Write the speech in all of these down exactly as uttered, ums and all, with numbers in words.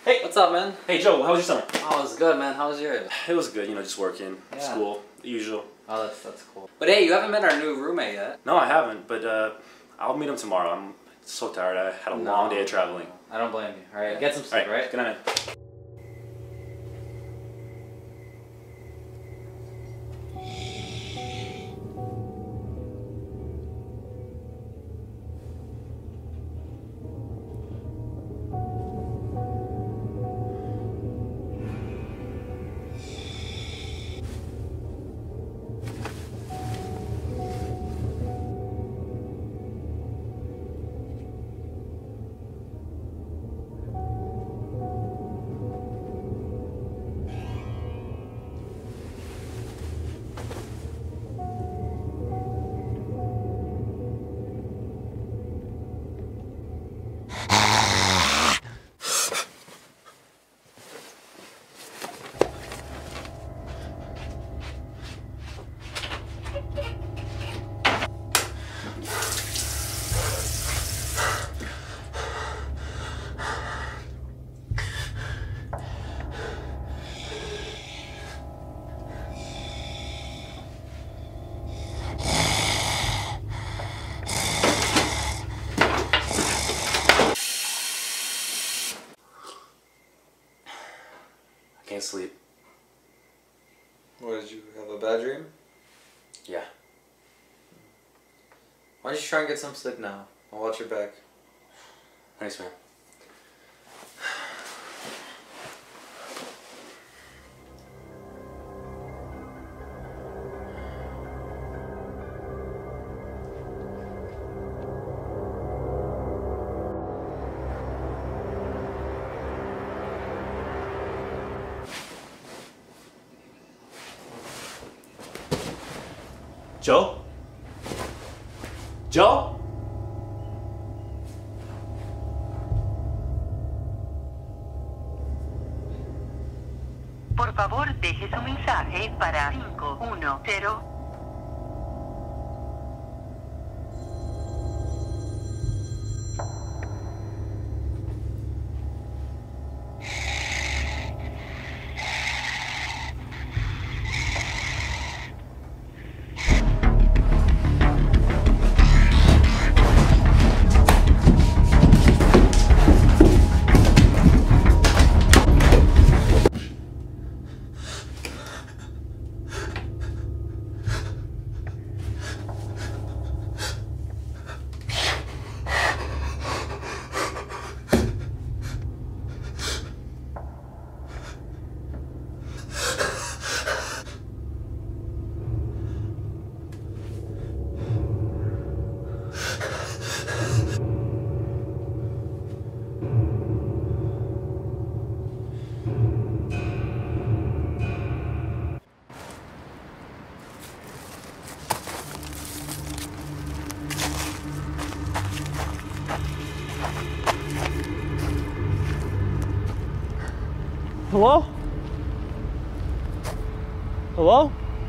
Hey! What's up, man? Hey, Joe, how was your summer? Oh, it was good, man. How was yours? It was good, you know, just working, Yeah. school, the usual. Oh, that's that's cool. But hey, you haven't met our new roommate yet. No, I haven't, but uh, I'll meet him tomorrow. I'm so tired. I had a No, long day of traveling. I don't blame you. All right, get some All sleep, right, right? good night, man. I can't sleep. What, did you have a bad dream? Yeah. Why don't you try and get some sleep now? I'll watch your back. Thanks, man. Joe? Joe? Por favor, deje su mensaje para cinco uno cero. Hello? Hello?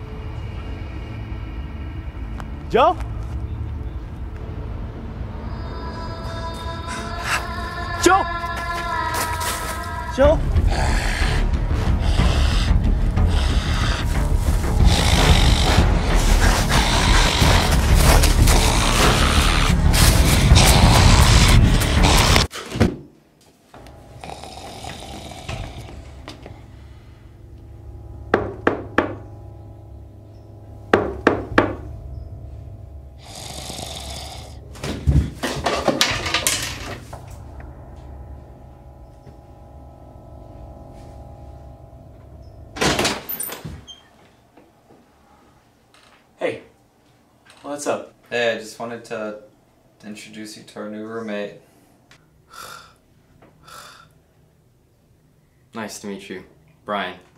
Joe? Joe? Joe? Hey, what's up? Hey, I just wanted to introduce you to our new roommate. Nice to meet you, Brian.